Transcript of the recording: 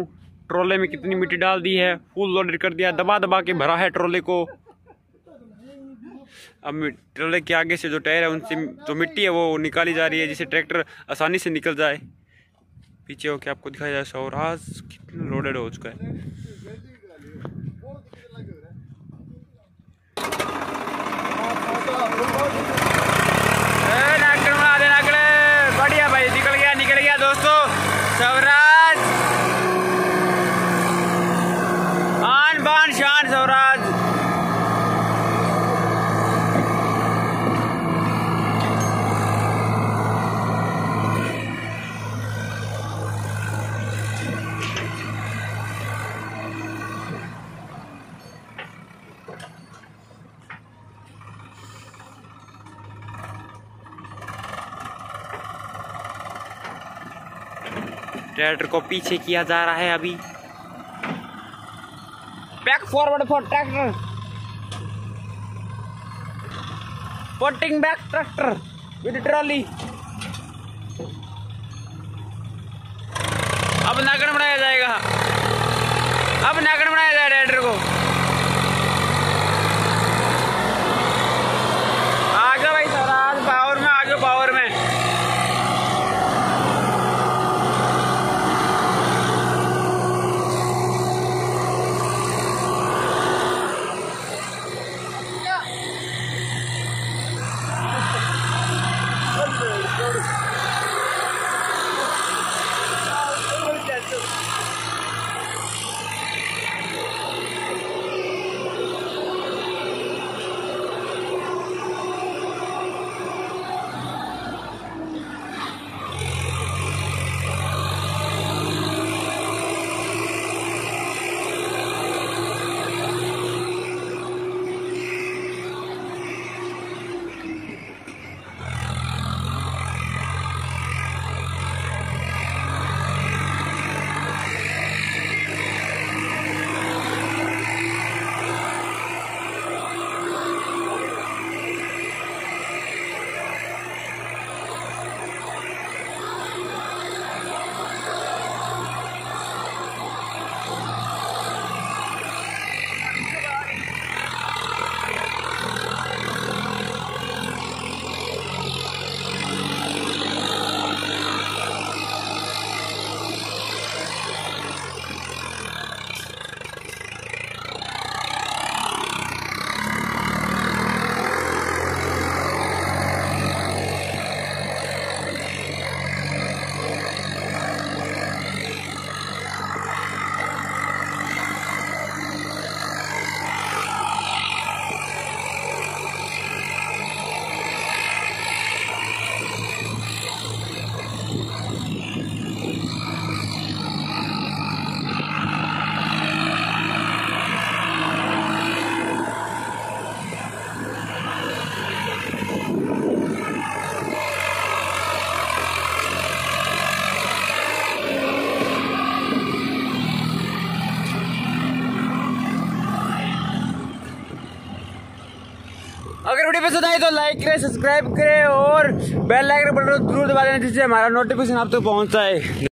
हूँ ट्रोले में कितनी मिट्टी डाल दी है। फुल लोडेड कर दिया, दबा दबा के भरा है ट्रोले को। अब ट्रोले के आगे से जो टायर है उनसे जो मिट्टी है वो निकाली जा रही है, जिससे ट्रैक्टर आसानी से निकल जाए। पीछे होके आपको दिखाया जाए स्वराज कितना लोडेड हो चुका है। बढ़िया भाई, निकल गया दोस्तों स्वराज। आन बान शान स्वराज। ट्रैक्टर को पीछे किया जा रहा है अभी। Back forward for tractor, putting back tractor with trolley. अब नागन बनाया जाएगा, अब नागन बनाया जाएगा ट्रैक्टर को। आगे भाई स्वराज पावर में, आगे पावर में। अगर वीडियो पसंद आई तो लाइक करें, सब्सक्राइब करें और बेल आइकन बटन जरूर दबा देना, जिससे हमारा नोटिफिकेशन आप तक पहुंच जाए।